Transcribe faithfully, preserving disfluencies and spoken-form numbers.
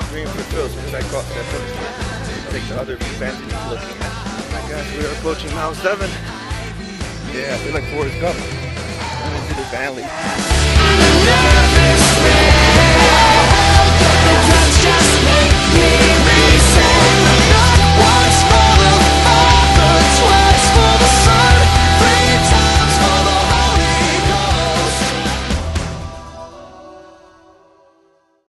green for the thrill. As soon as I caught that first, take the other advantage of looking at. My gosh, we are approaching mile seven. Yeah, I feel like Forrest Gump. Running through the valley.